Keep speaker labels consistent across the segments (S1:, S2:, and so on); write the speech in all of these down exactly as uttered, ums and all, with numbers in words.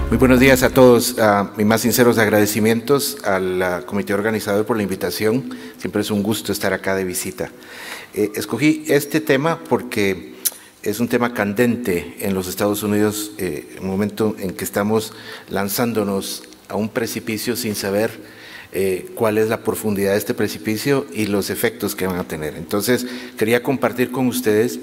S1: Muy buenos días a todos. Uh, mis más sinceros agradecimientos al uh, comité organizador por la invitación. Siempre es un gusto estar acá de visita. Eh, escogí este tema porque es un tema candente en los Estados Unidos, eh, un momento en que estamos lanzándonos a un precipicio sin saber eh, cuál es la profundidad de este precipicio y los efectos que van a tener. Entonces, quería compartir con ustedes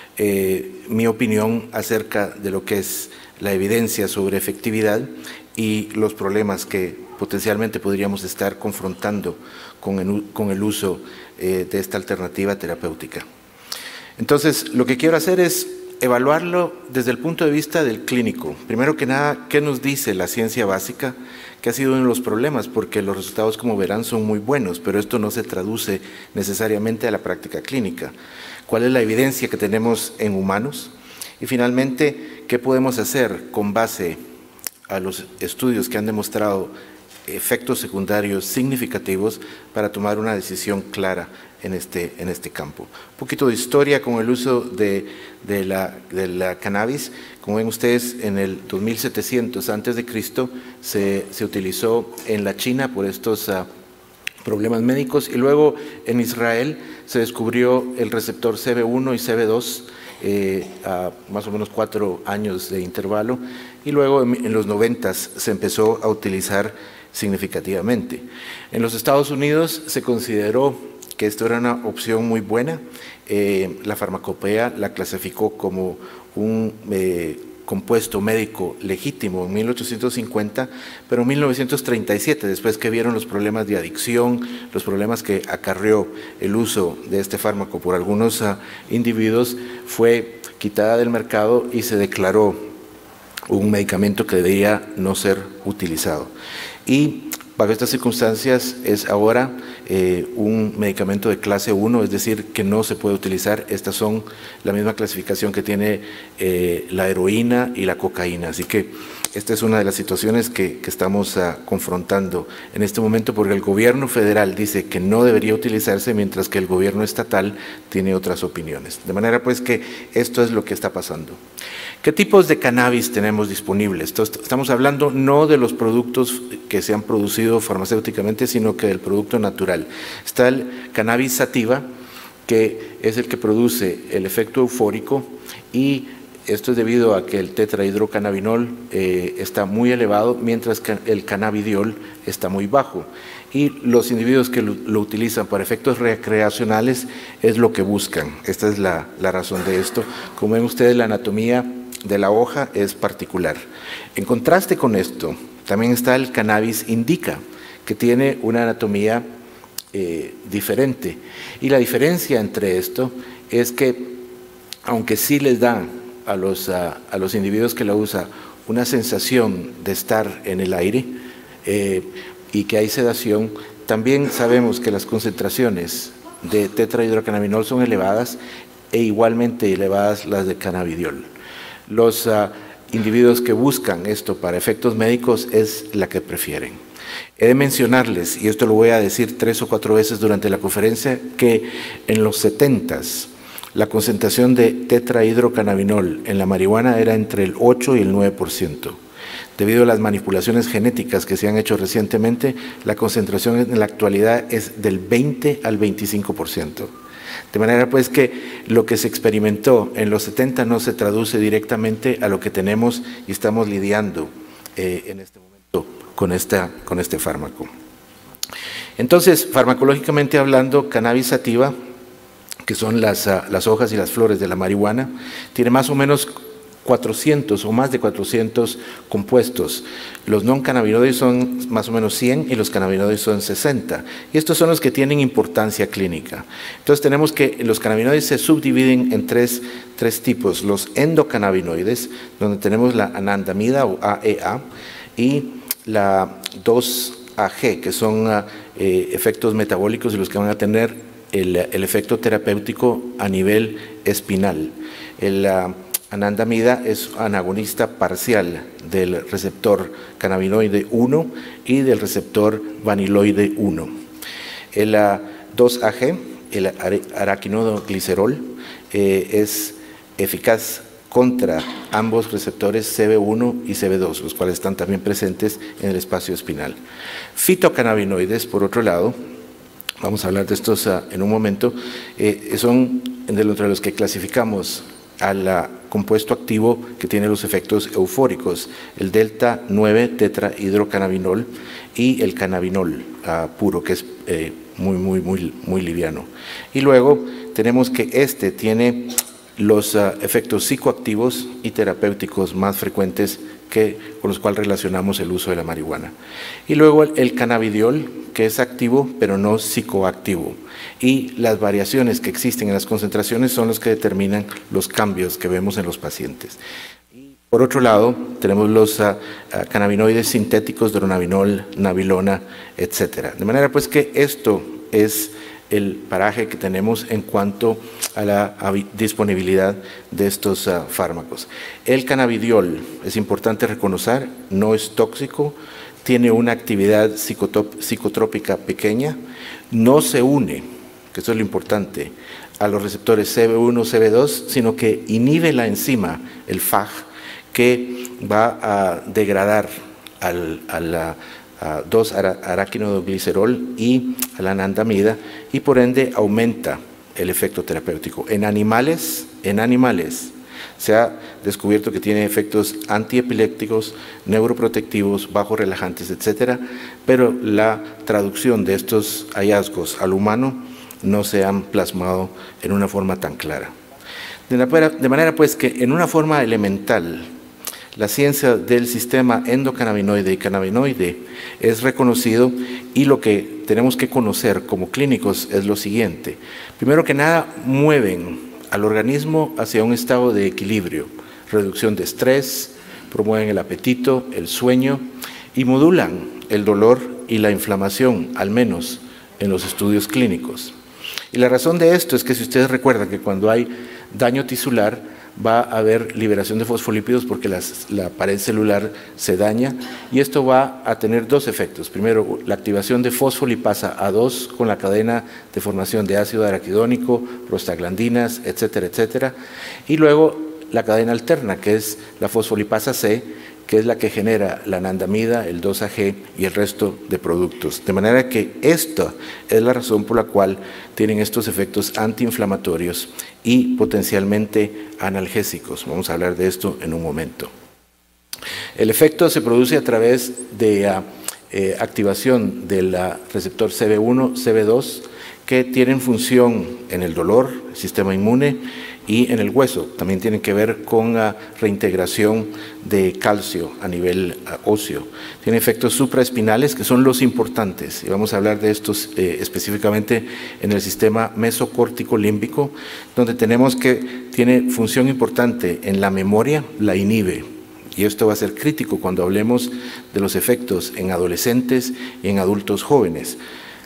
S1: eh, mi opinión acerca de lo que es la evidencia sobre efectividad y los problemas que potencialmente podríamos estar confrontando con el, con el uso eh, de esta alternativa terapéutica. Entonces, lo que quiero hacer es evaluarlo desde el punto de vista del clínico. Primero que nada, ¿qué nos dice la ciencia básica? Que ha sido uno de los problemas, porque los resultados, como verán, son muy buenos, pero esto no se traduce necesariamente a la práctica clínica. ¿Cuál es la evidencia que tenemos en humanos? Y finalmente, ¿qué podemos hacer con base a los estudios que han demostrado efectos secundarios significativos para tomar una decisión clara en este, en este campo? Un poquito de historia con el uso de, de, la, de la cannabis. Como ven ustedes, en el dos mil setecientos antes de Cristo se, se utilizó en la China por estos uh, problemas médicos, y luego en Israel se descubrió el receptor C B uno y C B dos Eh, a más o menos cuatro años de intervalo, y luego en, en los noventas se empezó a utilizar significativamente. En los Estados Unidos se consideró que esto era una opción muy buena. Eh, la farmacopea la clasificó como un eh, compuesto médico legítimo en mil ochocientos cincuenta, pero en mil novecientos treinta y siete, después que vieron los problemas de adicción, los problemas que acarreó el uso de este fármaco por algunos uh, individuos, fue quitada del mercado y se declaró un medicamento que debía no ser utilizado. Y bajo estas circunstancias es ahora eh, un medicamento de clase uno, es decir, que no se puede utilizar. Estas son la misma clasificación que tiene eh, la heroína y la cocaína. Así que esta es una de las situaciones que, que estamos uh, confrontando en este momento, porque el gobierno federal dice que no debería utilizarse, mientras que el gobierno estatal tiene otras opiniones. De manera pues que esto es lo que está pasando. ¿Qué tipos de cannabis tenemos disponibles? Entonces, estamos hablando no de los productos que se han producido farmacéuticamente, sino que del producto natural. Está el cannabis sativa, que es el que produce el efecto eufórico, y esto es debido a que el tetrahidrocannabinol eh, está muy elevado, mientras que el cannabidiol está muy bajo. Y los individuos que lo, lo utilizan para efectos recreacionales es lo que buscan. Esta es la, la razón de esto. Como ven ustedes, la anatomía de la hoja es particular. En contraste con esto, también está el cannabis indica, que tiene una anatomía eh, diferente. Y la diferencia entre esto es que, aunque sí les da a los, a, a los individuos que lo usan una sensación de estar en el aire eh, y que hay sedación, también sabemos que las concentraciones de tetrahidrocannabinol son elevadas, e igualmente elevadas las de cannabidiol. Los uh, individuos que buscan esto para efectos médicos es la que prefieren. He de mencionarles, y esto lo voy a decir tres o cuatro veces durante la conferencia, que en los setentas la concentración de tetrahidrocannabinol en la marihuana era entre el ocho y el nueve por ciento. Debido a las manipulaciones genéticas que se han hecho recientemente, la concentración en la actualidad es del veinte al veinticinco por ciento. De manera pues que lo que se experimentó en los setenta no se traduce directamente a lo que tenemos y estamos lidiando eh, en este momento con, esta, con este fármaco. Entonces, farmacológicamente hablando, cannabis sativa, que son las, uh, las hojas y las flores de la marihuana, tiene más o menos cuatrocientos o más de cuatrocientos compuestos. Los non-cannabinoides son más o menos cien y los cannabinoides son sesenta. Y estos son los que tienen importancia clínica. Entonces tenemos que los cannabinoides se subdividen en tres, tres tipos. Los endocannabinoides, donde tenemos la anandamida o A E A, y la dos A G, que son uh, eh, efectos metabólicos y los que van a tener el, el efecto terapéutico a nivel espinal. El uh, anandamida es anagonista parcial del receptor cannabinoide uno y del receptor vaniloide uno. El uh, dos A G, el araquinoglicerol, eh, es eficaz contra ambos receptores C B uno y C B dos, los cuales están también presentes en el espacio espinal. Fitocannabinoides, por otro lado, vamos a hablar de estos uh, en un momento, eh, son entre los que clasificamos al uh, compuesto activo que tiene los efectos eufóricos, el delta nueve tetrahidrocannabinol y el cannabinol uh, puro, que es eh, muy, muy, muy, muy liviano. Y luego tenemos que este tiene los uh, efectos psicoactivos y terapéuticos más frecuentes que, con los cuales relacionamos el uso de la marihuana. Y luego el, el cannabidiol, que es activo pero no psicoactivo. Y las variaciones que existen en las concentraciones son los que determinan los cambios que vemos en los pacientes. Por otro lado, tenemos los uh, uh, cannabinoides sintéticos, dronabinol, nabilona, etcétera. De manera pues que esto es el paraje que tenemos en cuanto a la disponibilidad de estos uh, fármacos. El cannabidiol, es importante reconocer, no es tóxico, tiene una actividad psicotrópica pequeña, no se une, que eso es lo importante, a los receptores C B uno, C B dos, sino que inhibe la enzima, el F A G, que va a degradar al, a la a dos araquinoglicerol y a la anandamida, y por ende aumenta el efecto terapéutico. En animales, en animales se ha descubierto que tiene efectos antiepilépticos, neuroprotectivos, bajorelajantes, etcétera, pero la traducción de estos hallazgos al humano no se han plasmado en una forma tan clara. De, la, de manera pues que en una forma elemental, la ciencia del sistema endocannabinoide y cannabinoide es reconocido, y lo que tenemos que conocer como clínicos es lo siguiente. Primero que nada, mueven al organismo hacia un estado de equilibrio, reducción de estrés, promueven el apetito, el sueño y modulan el dolor y la inflamación, al menos en los estudios clínicos. Y la razón de esto es que si ustedes recuerdan que cuando hay daño tisular, va a haber liberación de fosfolípidos porque las, la pared celular se daña, y esto va a tener dos efectos. Primero, la activación de fosfolipasa A dos con la cadena de formación de ácido araquidónico, prostaglandinas, etcétera, etcétera. Y luego la cadena alterna, que es la fosfolipasa C, que es la que genera la anandamida, el dos A G y el resto de productos. De manera que esta es la razón por la cual tienen estos efectos antiinflamatorios y potencialmente analgésicos. Vamos a hablar de esto en un momento. El efecto se produce a través de uh, eh, activación del uh, receptor C B uno, C B dos, que tienen función en el dolor, el sistema inmune, y en el hueso. También tienen que ver con la reintegración de calcio a nivel uh, óseo. Tiene efectos supraespinales, que son los importantes, y vamos a hablar de estos eh, específicamente en el sistema mesocórtico límbico, donde tenemos que tiene función importante en la memoria, la inhibe. Y esto va a ser crítico cuando hablemos de los efectos en adolescentes y en adultos jóvenes.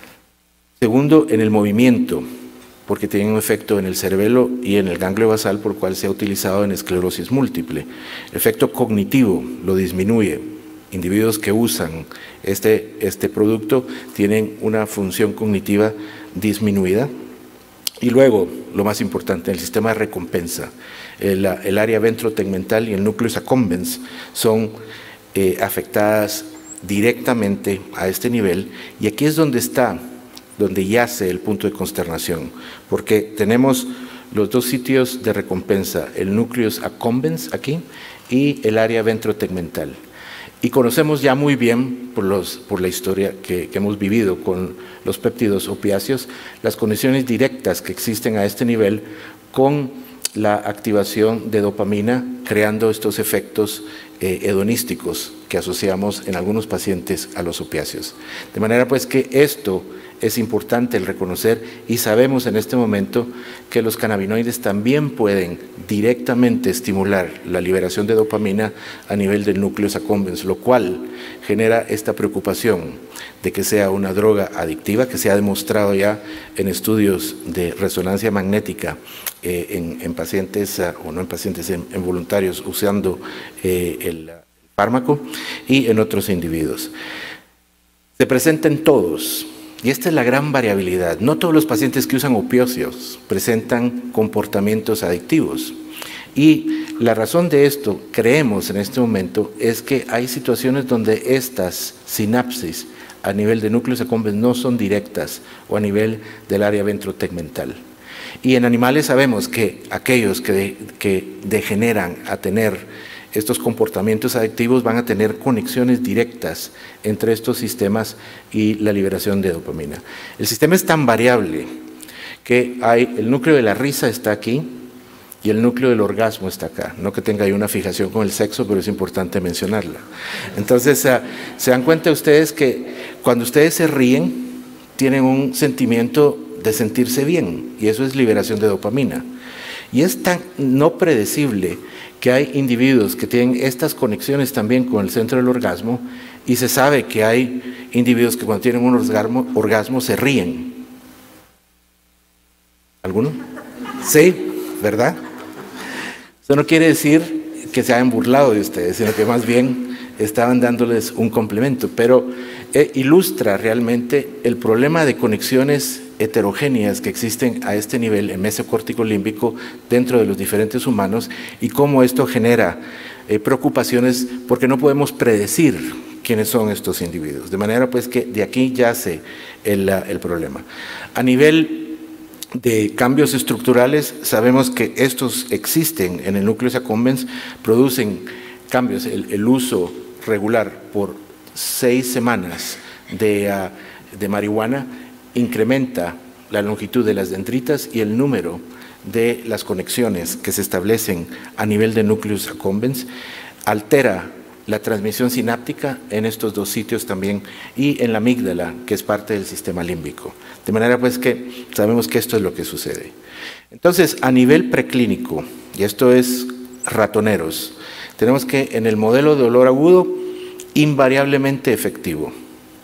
S1: Segundo, en el movimiento, porque tiene un efecto en el cerebelo y en el ganglio basal, por el cual se ha utilizado en esclerosis múltiple. El efecto cognitivo lo disminuye. Individuos que usan este, este producto tienen una función cognitiva disminuida. Y luego, lo más importante, el sistema de recompensa, el, el área ventrotegmental y el nucleus accumbens son eh, afectadas directamente a este nivel, y aquí es donde está donde yace el punto de consternación, porque tenemos los dos sitios de recompensa, el nucleus accumbens aquí y el área ventrotegmental. Y conocemos ya muy bien, por, los, por la historia que, que hemos vivido con los péptidos opiáceos, las conexiones directas que existen a este nivel con la activación de dopamina, creando estos efectos eh, hedonísticos que asociamos en algunos pacientes a los opiáceos. De manera pues que esto es importante el reconocer, y sabemos en este momento que los cannabinoides también pueden directamente estimular la liberación de dopamina a nivel del nucleus accumbens, lo cual genera esta preocupación de que sea una droga adictiva, que se ha demostrado ya en estudios de resonancia magnética eh, en, en pacientes, uh, o no en pacientes, en, en voluntarios usando eh, el fármaco, y en otros individuos. Se presenta en todos. Y esta es la gran variabilidad. No todos los pacientes que usan opioides presentan comportamientos adictivos. Y La razón de esto, creemos en este momento, es que hay situaciones donde estas sinapsis a nivel de núcleos accumbens no son directas o a nivel del área ventrotegmental. Y en animales sabemos que aquellos que, de, que degeneran a tener estos comportamientos adictivos van a tener conexiones directas entre estos sistemas y la liberación de dopamina. El sistema es tan variable que hay, el núcleo de la risa está aquí y el núcleo del orgasmo está acá. No que tenga ahí una fijación con el sexo, pero es importante mencionarla. Entonces, uh, se dan cuenta ustedes que cuando ustedes se ríen, tienen un sentimiento de sentirse bien, y eso es liberación de dopamina. Y es tan no predecible que hay individuos que tienen estas conexiones también con el centro del orgasmo, y se sabe que hay individuos que cuando tienen un orgasmo, orgasmo se ríen. ¿Alguno? Sí, ¿verdad? Eso no quiere decir que se hayan burlado de ustedes, sino que más bien estaban dándoles un complemento, pero eh, ilustra realmente el problema de conexiones heterogéneas que existen a este nivel en mesocórtico límbico dentro de los diferentes humanos y cómo esto genera eh, preocupaciones porque no podemos predecir quiénes son estos individuos. De manera pues que de aquí yace el, el problema. A nivel de cambios estructurales, sabemos que estos existen en el núcleo accumbens, producen cambios, el, el uso regular por seis semanas de, uh, de marihuana incrementa la longitud de las dendritas y el número de las conexiones que se establecen a nivel de núcleos accumbens, altera la transmisión sináptica en estos dos sitios también y en la amígdala, que es parte del sistema límbico. De manera pues que sabemos que esto es lo que sucede. Entonces, a nivel preclínico, y esto es ratoneros, tenemos que en el modelo de dolor agudo, invariablemente efectivo.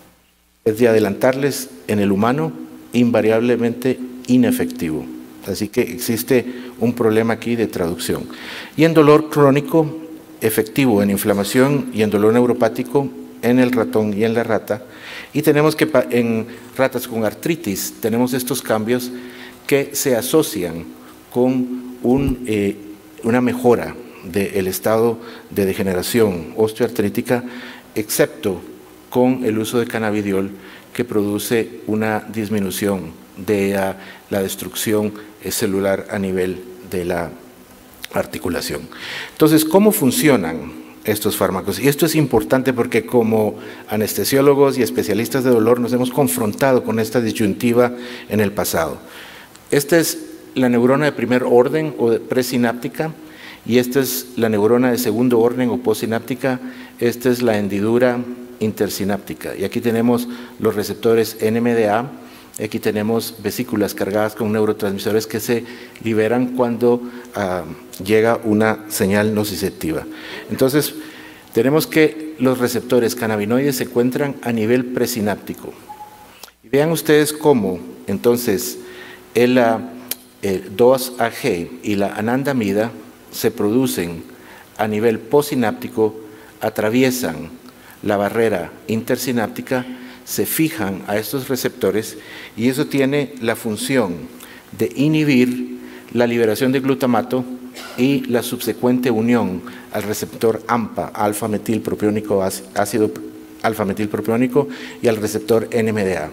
S1: Es de adelantarles en el humano, invariablemente inefectivo. Así que existe un problema aquí de traducción. Y en dolor crónico, efectivo en inflamación y en dolor neuropático en el ratón y en la rata. Y tenemos que en ratas con artritis, tenemos estos cambios que se asocian con un, eh, una mejora del estado de degeneración osteoartrítica, excepto con el uso de cannabidiol, que produce una disminución de uh, la destrucción eh, celular a nivel de la articulación. Entonces, ¿cómo funcionan estos fármacos? Y esto es importante porque como anestesiólogos y especialistas de dolor nos hemos confrontado con esta disyuntiva en el pasado. Esta es la neurona de primer orden o de presináptica, y esta es la neurona de segundo orden o postsináptica. Esta es la hendidura intersináptica. Y aquí tenemos los receptores N M D A, aquí tenemos vesículas cargadas con neurotransmisores que se liberan cuando uh, llega una señal nociceptiva. Entonces, tenemos que los receptores cannabinoides se encuentran a nivel presináptico. Y vean ustedes cómo, entonces, el, uh, el dos A G y la anandamida se producen a nivel postsináptico, atraviesan la barrera intersináptica, se fijan a estos receptores y eso tiene la función de inhibir la liberación de glutamato y la subsecuente unión al receptor AMPA, alfa-metilpropiónico, ácido alfa-metilpropiónico, y al receptor N M D A.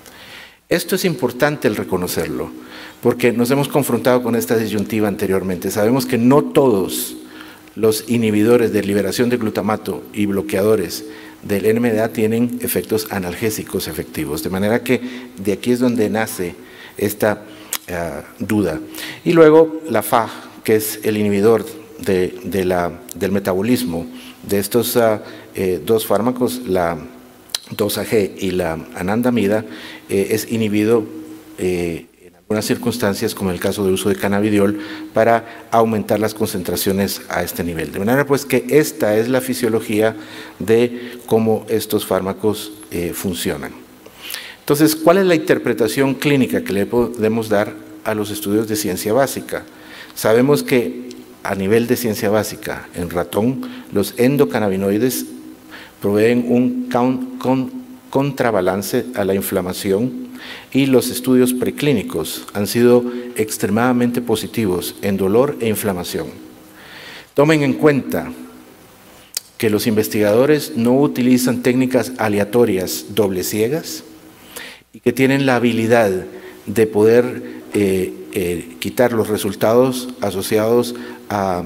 S1: Esto es importante el reconocerlo, porque nos hemos confrontado con esta disyuntiva anteriormente. Sabemos que no todos los inhibidores de liberación de glutamato y bloqueadores del N M D A tienen efectos analgésicos efectivos, de manera que de aquí es donde nace esta uh, duda. Y luego la F A G, que es el inhibidor de, de la, del metabolismo de estos uh, eh, dos fármacos, la dos A G y la anandamida, eh, es inhibido eh, en algunas circunstancias, como en el caso del uso de cannabidiol, para aumentar las concentraciones a este nivel. De manera pues que esta es la fisiología de cómo estos fármacos eh, funcionan. Entonces, ¿cuál es la interpretación clínica que le podemos dar a los estudios de ciencia básica? Sabemos que a nivel de ciencia básica, en ratón, los endocannabinoides proveen un con, con, contrabalance a la inflamación y los estudios preclínicos han sido extremadamente positivos en dolor e inflamación. Tomen en cuenta que los investigadores no utilizan técnicas aleatorias doble ciegas y que tienen la habilidad de poder eh, eh, quitar los resultados asociados a,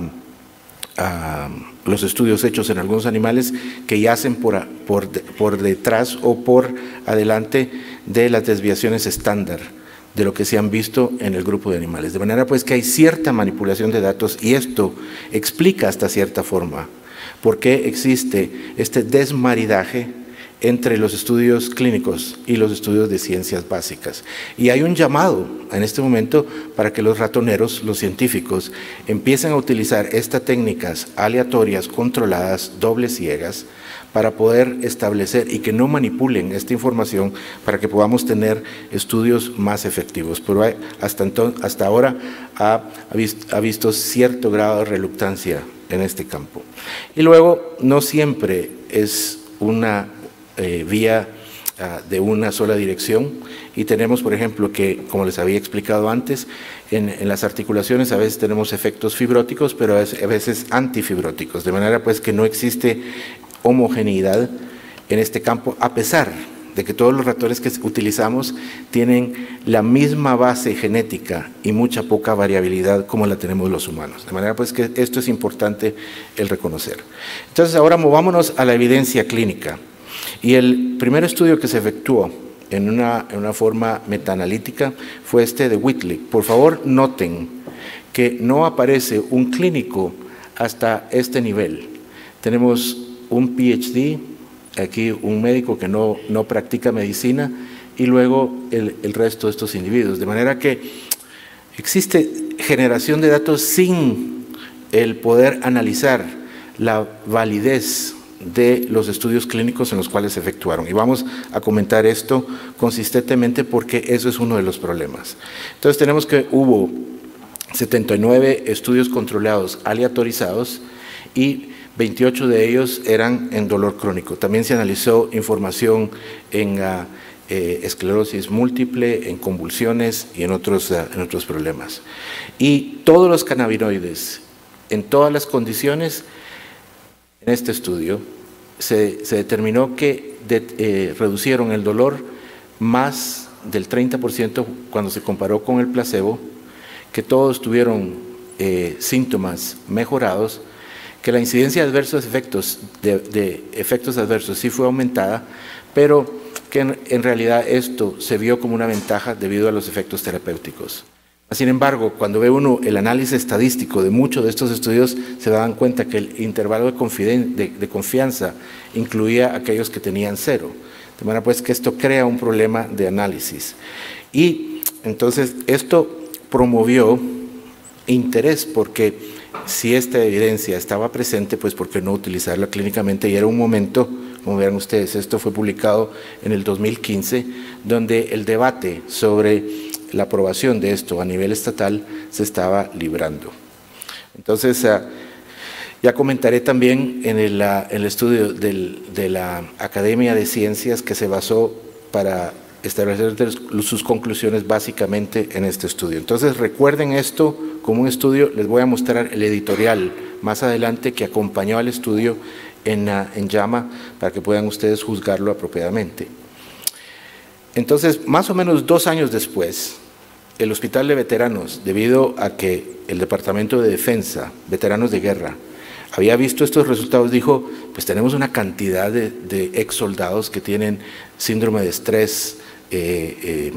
S1: a los estudios hechos en algunos animales que yacen por, por, por detrás o por adelante de las desviaciones estándar de lo que se han visto en el grupo de animales. De manera pues que hay cierta manipulación de datos y esto explica hasta cierta forma por qué existe este desmaridaje entre los estudios clínicos y los estudios de ciencias básicas. Y hay un llamado en este momento para que los ratoneros, los científicos, empiecen a utilizar estas técnicas aleatorias, controladas, dobles ciegas, para poder establecer y que no manipulen esta información para que podamos tener estudios más efectivos. Pero hay, hasta, entonces, hasta ahora ha, ha, visto, ha visto cierto grado de reluctancia en este campo. Y luego, no siempre es una eh, vía uh, de una sola dirección y tenemos, por ejemplo, que, como les había explicado antes, en, en las articulaciones a veces tenemos efectos fibróticos, pero a veces antifibróticos, de manera pues que no existe homogeneidad en este campo, a pesar de que todos los ratones que utilizamos tienen la misma base genética y mucha poca variabilidad como la tenemos los humanos. De manera pues que esto es importante el reconocer. Entonces ahora movámonos a la evidencia clínica. Y el primer estudio que se efectuó en una, en una forma metaanalítica fue este de Whitley. Por favor noten que no aparece un clínico hasta este nivel. Tenemos un P H D, aquí un médico que no, no practica medicina, y luego el, el resto de estos individuos. De manera que existe generación de datos sin el poder analizar la validez de los estudios clínicos en los cuales se efectuaron. Y vamos a comentar esto consistentemente porque eso es uno de los problemas. Entonces tenemos que hubo setenta y nueve estudios controlados aleatorizados y veintiocho de ellos eran en dolor crónico. También se analizó información en uh, eh, esclerosis múltiple, en convulsiones y en otros, uh, en otros problemas. Y todos los cannabinoides, en todas las condiciones, en este estudio, se, se determinó que de, eh, reducieron el dolor más del treinta por ciento cuando se comparó con el placebo, que todos tuvieron eh, síntomas mejorados, que la incidencia de adversos efectos, de, de efectos adversos sí fue aumentada, pero que en, en realidad esto se vio como una ventaja debido a los efectos terapéuticos. Sin embargo, cuando ve uno el análisis estadístico de muchos de estos estudios, se dan cuenta que el intervalo de, de, de confianza incluía aquellos que tenían cero. De manera pues que esto crea un problema de análisis. Y entonces esto promovió interés porque si esta evidencia estaba presente, pues ¿por qué no utilizarla clínicamente? Y era un momento, como verán ustedes, esto fue publicado en el dos mil quince, donde el debate sobre la aprobación de esto a nivel estatal se estaba librando. Entonces, uh, ya comentaré también en el, uh, el estudio del, de la Academia de Ciencias que se basó para establecer sus conclusiones básicamente en este estudio. Entonces, recuerden esto como un estudio. Les voy a mostrar el editorial más adelante que acompañó al estudio en, uh, en JAMA para que puedan ustedes juzgarlo apropiadamente. Entonces, más o menos dos años después, el Hospital de Veteranos, debido a que el Departamento de Defensa, Veteranos de Guerra, había visto estos resultados, dijo, pues tenemos una cantidad de, de ex soldados que tienen síndrome de estrés eh, eh,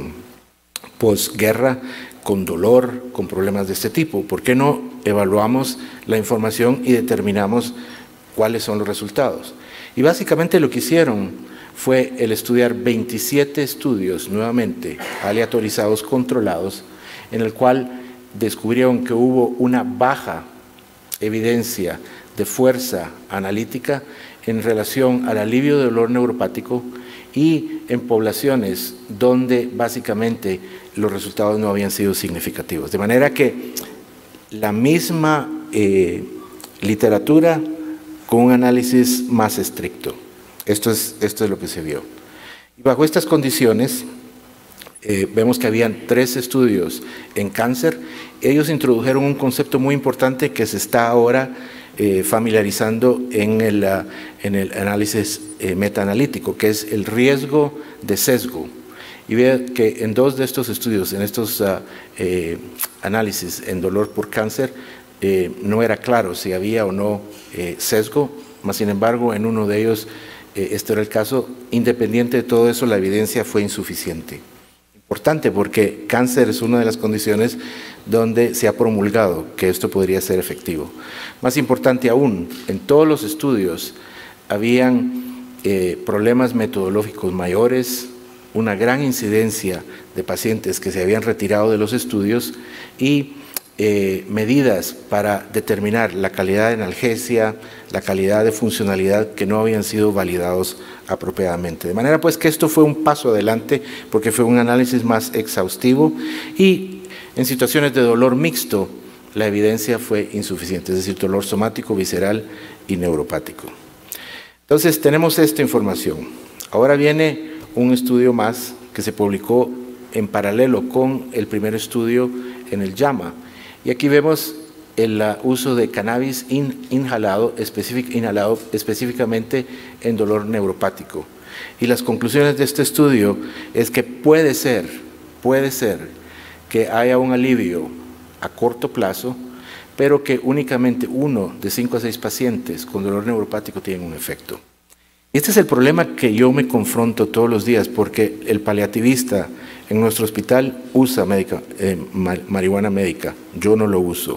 S1: posguerra, con dolor, con problemas de este tipo. ¿Por qué no evaluamos la información y determinamos cuáles son los resultados? Y básicamente lo que hicieron fue el estudiar veintisiete estudios nuevamente aleatorizados, controlados, en el cual descubrieron que hubo una baja evidencia de fuerza analítica en relación al alivio de dolor neuropático y en poblaciones donde básicamente los resultados no habían sido significativos. De manera que la misma eh, literatura con un análisis más estricto. Esto es, esto es lo que se vio. Y bajo estas condiciones, eh, vemos que habían tres estudios en cáncer. Ellos introdujeron un concepto muy importante que se está ahora eh, familiarizando en el, uh, en el análisis eh, metaanalítico, que es el riesgo de sesgo. Y vea que en dos de estos estudios, en estos uh, eh, análisis en dolor por cáncer, eh, no era claro si había o no eh, sesgo, mas sin embargo en uno de ellos eh, este era el caso. Independiente de todo eso, la evidencia fue insuficiente. Importante porque cáncer es una de las condiciones donde se ha promulgado que esto podría ser efectivo. Más importante aún, en todos los estudios habían eh, problemas metodológicos mayores, una gran incidencia de pacientes que se habían retirado de los estudios y eh, medidas para determinar la calidad de analgesia, la calidad de funcionalidad que no habían sido validados apropiadamente. De manera pues que esto fue un paso adelante porque fue un análisis más exhaustivo y en situaciones de dolor mixto la evidencia fue insuficiente, es decir, dolor somático, visceral y neuropático. Entonces tenemos esta información. Ahora viene un estudio más que se publicó en paralelo con el primer estudio en el JAMA. Y aquí vemos el uh, uso de cannabis in, inhalado, específic, inhalado específicamente en dolor neuropático. Y las conclusiones de este estudio es que puede ser, puede ser que haya un alivio a corto plazo, pero que únicamente uno de cinco a seis pacientes con dolor neuropático tienen un efecto. Este es el problema que yo me confronto todos los días, porque el paliativista en nuestro hospital usa médica, eh, marihuana médica, yo no lo uso.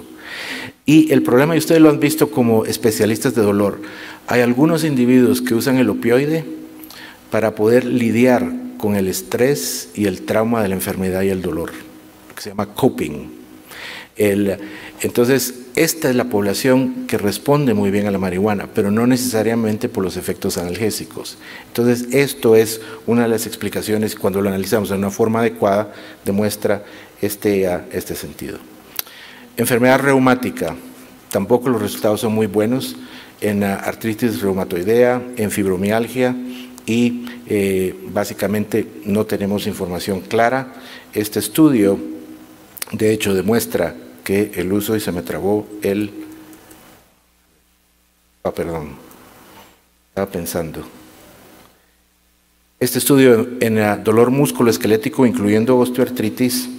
S1: Y el problema, y ustedes lo han visto como especialistas de dolor, hay algunos individuos que usan el opioide para poder lidiar con el estrés y el trauma de la enfermedad y el dolor, lo que se llama coping. El, entonces, esta es la población que responde muy bien a la marihuana, pero no necesariamente por los efectos analgésicos. Entonces, esto es una de las explicaciones, cuando lo analizamos de una forma adecuada, demuestra este, uh, este sentido. Enfermedad reumática, tampoco los resultados son muy buenos en uh, artritis reumatoidea, en fibromialgia y eh, básicamente no tenemos información clara. Este estudio, de hecho, demuestra que el uso, y se me trabó el, ah, perdón, estaba pensando. Este estudio en uh, dolor musculoesquelético, incluyendo osteoartritis,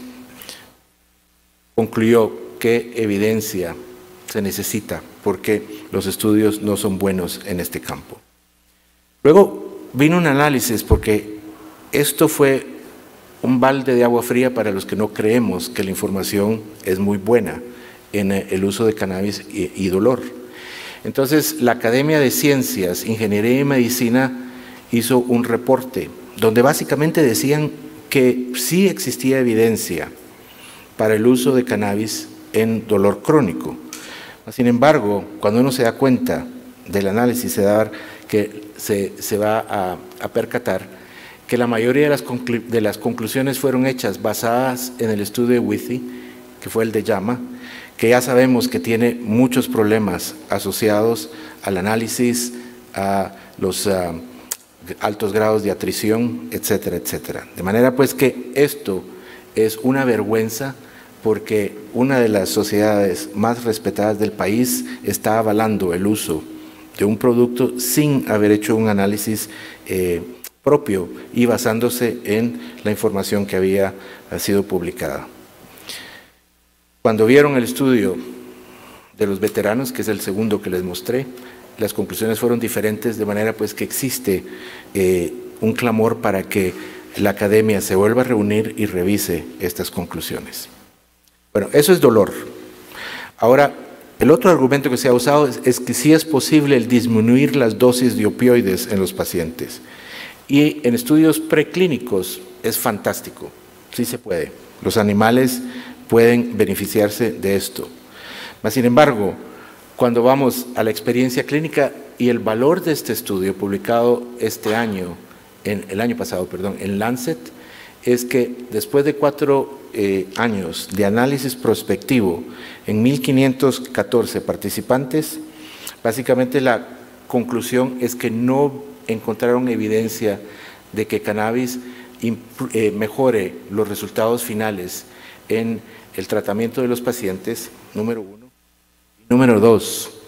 S1: concluyó que evidencia se necesita porque los estudios no son buenos en este campo. Luego vino un análisis porque esto fue un balde de agua fría para los que no creemos que la información es muy buena en el uso de cannabis y, y dolor. Entonces, la Academia de Ciencias, Ingeniería y Medicina hizo un reporte donde básicamente decían que sí existía evidencia para el uso de cannabis en dolor crónico. Sin embargo, cuando uno se da cuenta del análisis, se da que se, se va a, a percatar que la mayoría de las, de las conclusiones fueron hechas basadas en el estudio de Withy, que fue el de JAMA, que ya sabemos que tiene muchos problemas asociados al análisis, a los uh, altos grados de atrición, etcétera, etcétera. De manera pues que esto es una vergüenza porque una de las sociedades más respetadas del país está avalando el uso de un producto sin haber hecho un análisis eh, propio y basándose en la información que había sido publicada. Cuando vieron el estudio de los veteranos, que es el segundo que les mostré, las conclusiones fueron diferentes, de manera pues que existe eh, un clamor para que la academia se vuelva a reunir y revise estas conclusiones. Bueno, eso es dolor. Ahora, el otro argumento que se ha usado es, es que sí es posible el disminuir las dosis de opioides en los pacientes. Y en estudios preclínicos es fantástico, sí se puede. Los animales pueden beneficiarse de esto. Mas, sin embargo, cuando vamos a la experiencia clínica y el valor de este estudio publicado este año, en, el año pasado, perdón, en Lancet, es que después de cuatro eh, años de análisis prospectivo en mil quinientos catorce participantes, básicamente la conclusión es que no encontraron evidencia de que cannabis eh, mejore los resultados finales en el tratamiento de los pacientes, número uno. Número dos,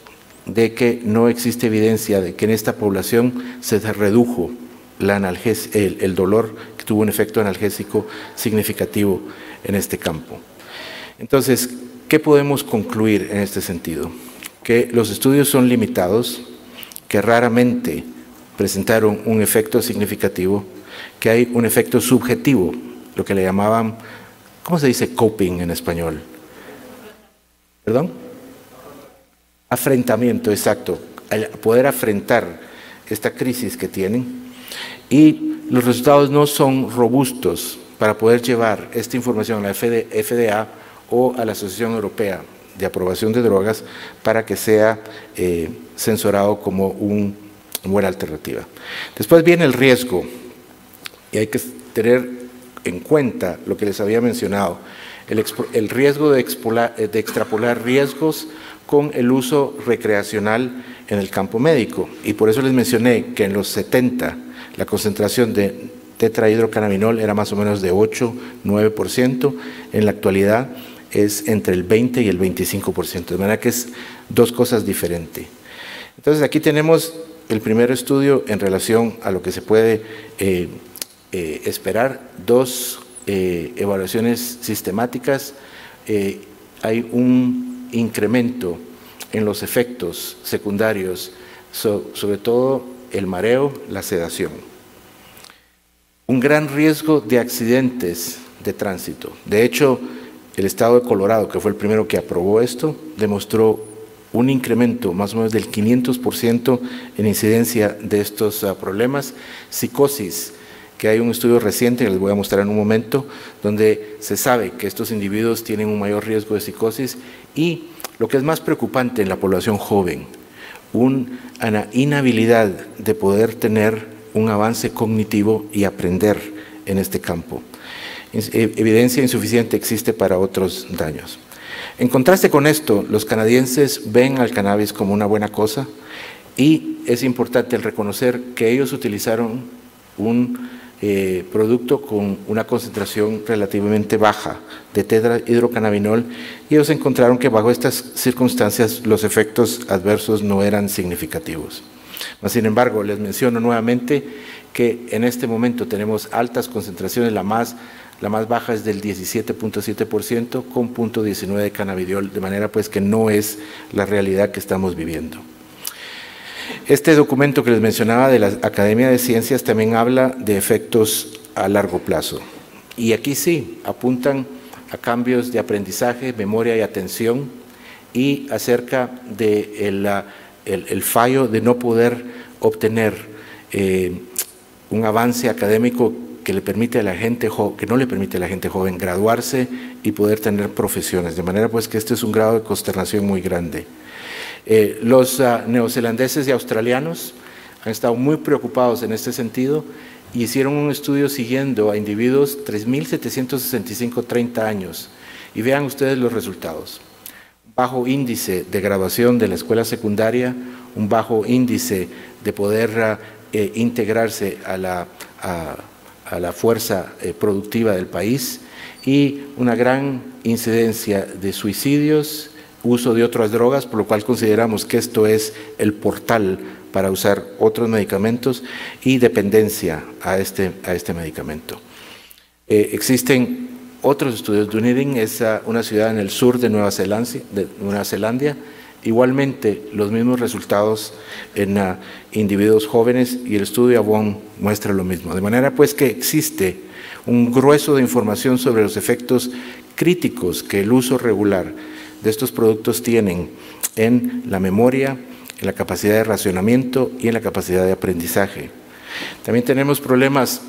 S1: de que no existe evidencia de que en esta población se redujo la analges el, el dolor, que tuvo un efecto analgésico significativo en este campo. Entonces, ¿qué podemos concluir en este sentido? Que los estudios son limitados, que raramente presentaron un efecto significativo, que hay un efecto subjetivo, lo que le llamaban, ¿cómo se dice coping en español? ¿Perdón? Afrentamiento, exacto, el poder afrentar esta crisis que tienen, y los resultados no son robustos para poder llevar esta información a la F D A o a la Asociación Europea de Aprobación de Drogas para que sea eh, censurado como un, una buena alternativa. Después viene el riesgo, y hay que tener en cuenta lo que les había mencionado, el, el riesgo de, expolar, de extrapolar riesgos con el uso recreacional en el campo médico, y por eso les mencioné que en los setenta la concentración de tetrahidrocannabinol era más o menos de ocho a nueve por ciento, en la actualidad es entre el veinte y el veinticinco por ciento, de manera que es dos cosas diferentes. Entonces aquí tenemos el primer estudio en relación a lo que se puede eh, eh, esperar, dos eh, evaluaciones sistemáticas, eh, hay un incremento en los efectos secundarios, so, sobre todo el mareo, la sedación. Un gran riesgo de accidentes de tránsito. De hecho, el estado de Colorado, que fue el primero que aprobó esto, demostró un incremento más o menos del quinientos por ciento en incidencia de estos uh, problemas. Psicosis, que hay un estudio reciente, que les voy a mostrar en un momento, donde se sabe que estos individuos tienen un mayor riesgo de psicosis, y lo que es más preocupante en la población joven, una inhabilidad de poder tener un avance cognitivo y aprender en este campo. Evidencia insuficiente existe para otros daños. En contraste con esto, los canadienses ven al cannabis como una buena cosa, y es importante el reconocer que ellos utilizaron un eh, producto con una concentración relativamente baja de tetrahidrocannabinol, y ellos encontraron que bajo estas circunstancias los efectos adversos no eran significativos. Sin embargo, les menciono nuevamente que en este momento tenemos altas concentraciones, la más, la más baja es del diecisiete punto siete por ciento con cero punto diecinueve de cannabidiol, de manera pues que no es la realidad que estamos viviendo. Este documento que les mencionaba de la Academia de Ciencias también habla de efectos a largo plazo, y aquí sí apuntan a cambios de aprendizaje, memoria y atención, y acerca de el, el, el fallo de no poder obtener eh, un avance académico que le permite a la gente que no le permite a la gente joven graduarse y poder tener profesiones, de manera pues que este es un grado de consternación muy grande. Eh, los uh, neozelandeses y australianos han estado muy preocupados en este sentido, y hicieron un estudio siguiendo a individuos tres mil setecientos sesenta y cinco, treinta años, y vean ustedes los resultados. Bajo índice de graduación de la escuela secundaria, un bajo índice de poder uh, eh, integrarse a la, a, a la fuerza eh, productiva del país, y una gran incidencia de suicidios, uso de otras drogas, por lo cual consideramos que esto es el portal para usar otros medicamentos, y dependencia a este, a este medicamento. Eh, existen otros estudios. Dunedin es uh, una ciudad en el sur de Nueva Zelanda, de Nueva Zelanda, igualmente los mismos resultados en uh, individuos jóvenes, y el estudio Avon muestra lo mismo. De manera pues que existe un grueso de información sobre los efectos críticos que el uso regular de estos productos tienen en la memoria, en la capacidad de racionamiento y en la capacidad de aprendizaje. También tenemos problemas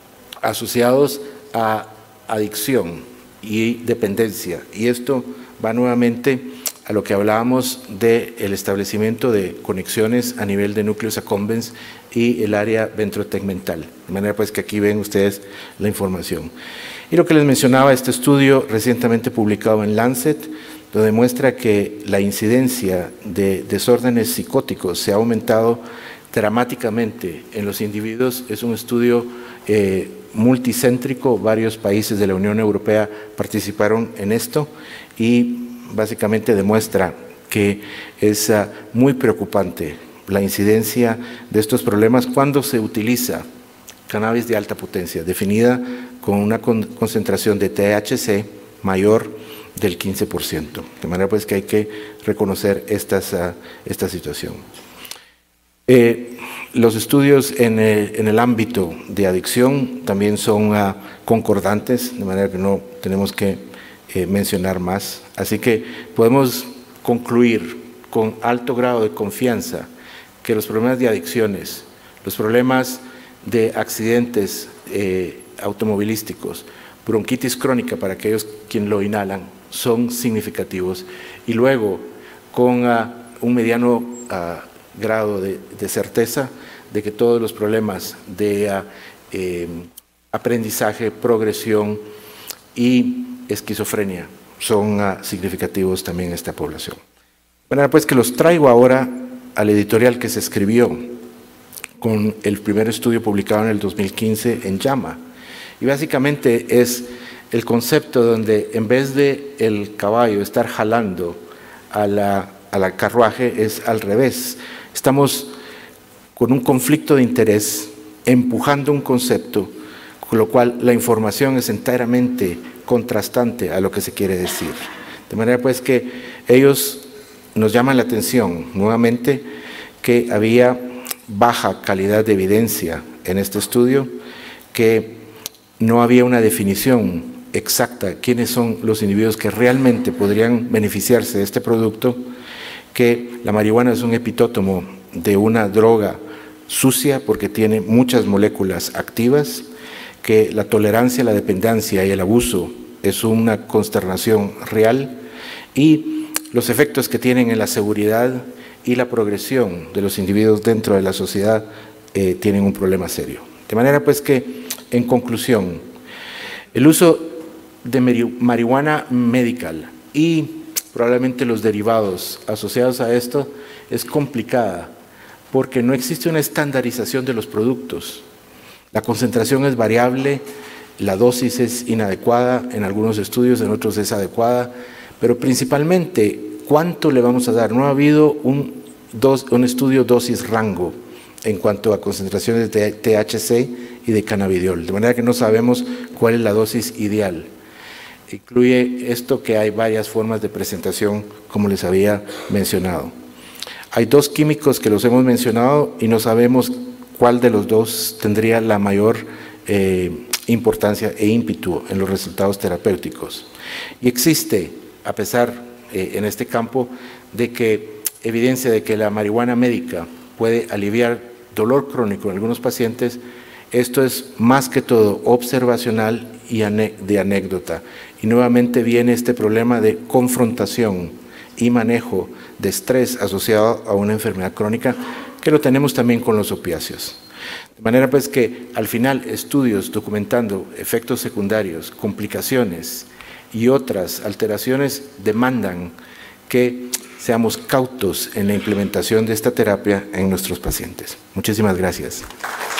S1: asociados a adicción y dependencia, y esto va nuevamente a lo que hablábamos del establecimiento de conexiones a nivel de núcleos accumbens y el área ventrotegmental, de manera pues que aquí ven ustedes la información. Y lo que les mencionaba, este estudio recientemente publicado en Lancet, donde muestra que la incidencia de desórdenes psicóticos se ha aumentado dramáticamente en los individuos. Es un estudio eh, multicéntrico, varios países de la Unión Europea participaron en esto, y básicamente demuestra que es uh, muy preocupante la incidencia de estos problemas cuando se utiliza cannabis de alta potencia, definida con una con concentración de T H C mayor del quince por ciento. De manera pues que hay que reconocer estas, uh, esta situación. Eh, los estudios en el, en el ámbito de adicción también son uh, concordantes, de manera que no tenemos que eh, mencionar más. Así que podemos concluir con alto grado de confianza que los problemas de adicciones, los problemas de accidentes eh, automovilísticos, bronquitis crónica para aquellos quienes lo inhalan, son significativos. Y luego, con uh, un mediano uh, grado de, de certeza de que todos los problemas de uh, eh, aprendizaje, progresión y esquizofrenia son uh, significativos también en esta población. Bueno, pues que los traigo ahora al editorial que se escribió con el primer estudio publicado en el dos mil quince en JAMA. Y básicamente es el concepto donde en vez de el caballo estar jalando a la, a la carruaje, es al revés. Estamos con un conflicto de interés empujando un concepto, con lo cual la información es enteramente contrastante a lo que se quiere decir. De manera pues que ellos nos llaman la atención nuevamente que había baja calidad de evidencia en este estudio, que no había una definición exacta de quiénes son los individuos que realmente podrían beneficiarse de este producto, que la marihuana es un epitótomo de una droga sucia porque tiene muchas moléculas activas, que la tolerancia, la dependencia y el abuso es una consternación real, y los efectos que tienen en la seguridad y la progresión de los individuos dentro de la sociedad eh, tienen un problema serio. De manera pues que, en conclusión, el uso de marihuana medical y probablemente los derivados asociados a esto es complicada porque no existe una estandarización de los productos. La concentración es variable, la dosis es inadecuada, en algunos estudios, en otros es adecuada, pero principalmente, ¿cuánto le vamos a dar? No ha habido un, dos, un estudio dosis-rango en cuanto a concentraciones de T H C y de cannabidiol, de manera que no sabemos cuál es la dosis ideal. Incluye esto que hay varias formas de presentación, como les había mencionado. Hay dos químicos que los hemos mencionado y no sabemos cuál de los dos tendría la mayor eh, importancia e ímpetu en los resultados terapéuticos. Y existe, a pesar eh, en este campo, de que evidencia de que la marihuana médica puede aliviar dolor crónico en algunos pacientes. Esto es más que todo observacional y de anécdota. Y nuevamente viene este problema de confrontación y manejo de estrés asociado a una enfermedad crónica, que lo tenemos también con los opiáceos. De manera pues que al final estudios documentando efectos secundarios, complicaciones y otras alteraciones demandan que seamos cautos en la implementación de esta terapia en nuestros pacientes. Muchísimas gracias.